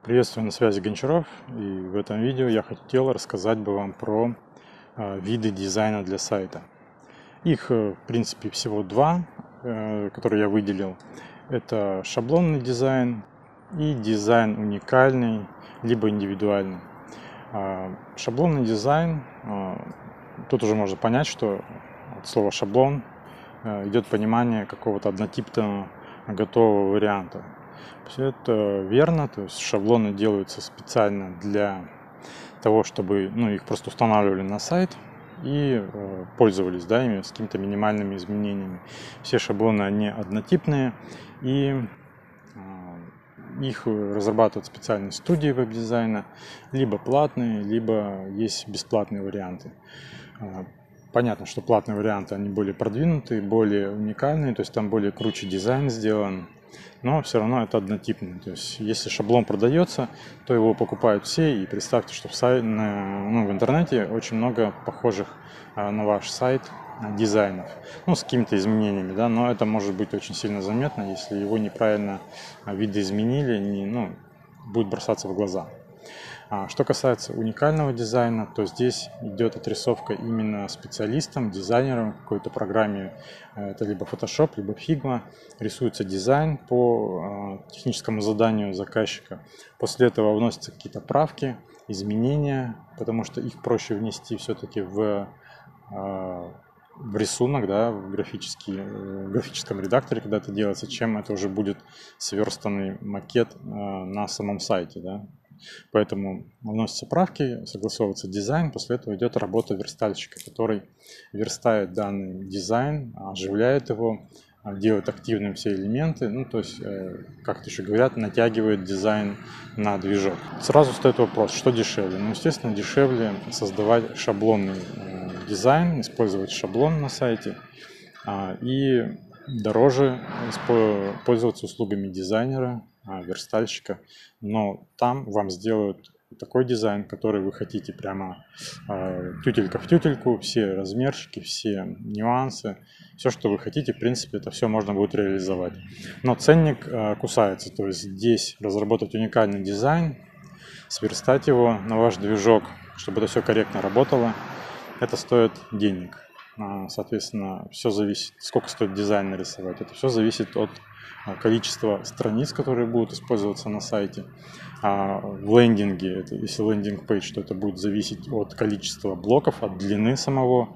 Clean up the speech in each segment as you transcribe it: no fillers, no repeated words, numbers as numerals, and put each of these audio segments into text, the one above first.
Приветствую, на связи Гончаров, и в этом видео я хотел рассказать бы вам про виды дизайна для сайта. Их, в принципе, всего два, которые я выделил. Это шаблонный дизайн и дизайн уникальный, либо индивидуальный. Шаблонный дизайн, тут уже можно понять, что от слова шаблон идет понимание какого-то однотипного готового варианта. Все это верно, то есть шаблоны делаются специально для того, чтобы их просто устанавливали на сайт и пользовались ими с какими-то минимальными изменениями. Все шаблоны, они однотипные, и их разрабатывают специальные студии веб-дизайна, либо платные, либо есть бесплатные варианты. Понятно, что платные варианты, они более продвинутые, более уникальные, то есть там более круче дизайн сделан, но все равно это однотипно. То есть если шаблон продается, то его покупают все, и представьте, что в интернете очень много похожих на ваш сайт дизайнов, с какими-то изменениями, но это может быть очень сильно заметно, если его неправильно видоизменили, будет бросаться в глаза. Что касается уникального дизайна, то здесь идет отрисовка именно специалистам, дизайнерам в какой-то программе, это либо Photoshop, либо Figma, рисуется дизайн по техническому заданию заказчика. После этого вносятся какие-то правки, изменения, потому что их проще внести все-таки в рисунок, в графическом редакторе, когда это делается, чем это уже будет сверстанный макет на самом сайте. Поэтому вносятся правки, согласовывается дизайн, после этого идет работа верстальщика, который верстает данный дизайн, оживляет его, делает активным все элементы, то есть, как это еще говорят, натягивает дизайн на движок. Сразу встает вопрос, что дешевле? Естественно, дешевле создавать шаблонный дизайн, использовать шаблон на сайте, и дороже пользоваться услугами дизайнера, верстальщика, но там вам сделают такой дизайн, который вы хотите, прямо тютелька в тютельку, все размерчики, все нюансы, все, что вы хотите, в принципе, это все можно будет реализовать. Но ценник кусается, то есть здесь разработать уникальный дизайн, сверстать его на ваш движок, чтобы это все корректно работало, это стоит денег. Соответственно, все зависит, сколько стоит дизайн нарисовать. Это все зависит от количества страниц, которые будут использоваться на сайте. В лендинге, если лендинг-пейдж, то это будет зависеть от количества блоков, от длины самого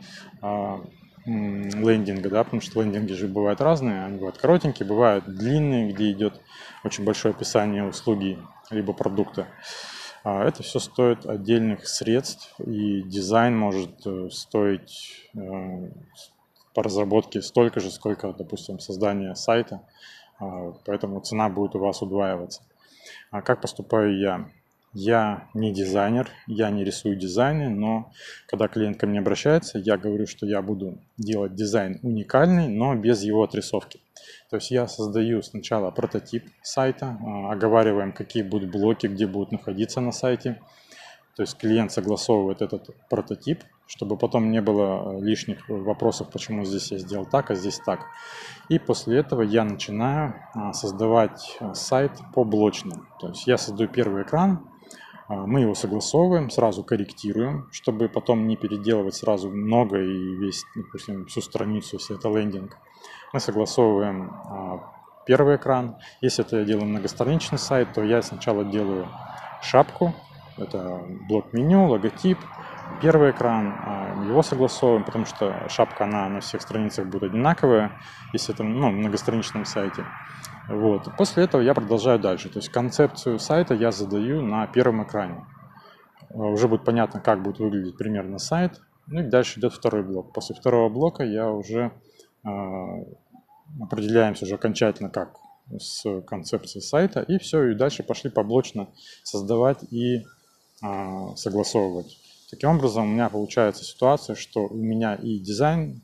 лендинга, потому что лендинги же бывают разные, они бывают коротенькие, бывают длинные, где идет очень большое описание услуги либо продукта. Это все стоит отдельных средств, и дизайн может стоить по разработке столько же, сколько, допустим, создание сайта, поэтому цена будет у вас удваиваться. Как поступаю я? Я не дизайнер, я не рисую дизайны, но когда клиент ко мне обращается, я говорю, что я буду делать дизайн уникальный, но без его отрисовки. То есть я создаю сначала прототип сайта, оговариваем, какие будут блоки, где будут находиться на сайте. То есть клиент согласовывает этот прототип, чтобы потом не было лишних вопросов, почему здесь я сделал так, а здесь так. И после этого я начинаю создавать сайт поблочно. То есть я создаю первый экран, мы его согласовываем, сразу корректируем, чтобы потом не переделывать сразу много и весь, допустим, всю страницу, если это лендинг. Мы согласовываем первый экран. Если это я делаю многостраничный сайт, то я сначала делаю шапку, это блок меню, логотип, первый экран, его согласовываем, потому что шапка, она на всех страницах будет одинаковая, если это многостраничном сайте. После этого я продолжаю дальше. То есть концепцию сайта я задаю на первом экране. Уже будет понятно, как будет выглядеть примерно сайт. И дальше идет второй блок. После второго блока я уже определяемся уже окончательно, как с концепцией сайта. И все, и дальше пошли поблочно создавать и согласовывать. Таким образом, у меня получается ситуация, что у меня и дизайн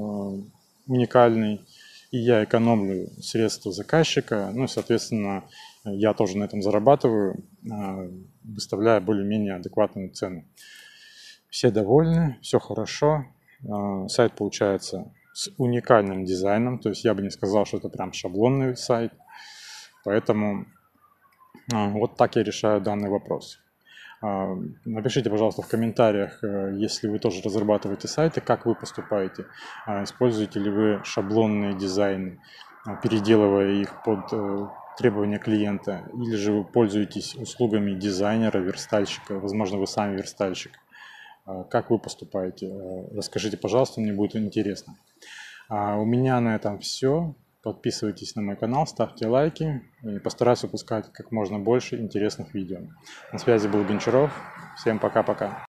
уникальный, и я экономлю средства заказчика, и, соответственно, я тоже на этом зарабатываю, выставляя более-менее адекватную цену. Все довольны, все хорошо, сайт получается с уникальным дизайном, то есть я бы не сказал, что это прям шаблонный сайт, поэтому Вот так я решаю данный вопрос. Напишите, пожалуйста, в комментариях, если вы тоже разрабатываете сайты, как вы поступаете. Используете ли вы шаблонные дизайны, переделывая их под требования клиента, или же вы пользуетесь услугами дизайнера, верстальщика, возможно, вы сами верстальщик. Как вы поступаете? Расскажите, пожалуйста, мне будет интересно. У меня на этом все. Подписывайтесь на мой канал, ставьте лайки и постараюсь выпускать как можно больше интересных видео. На связи был Гончаров. Всем пока-пока.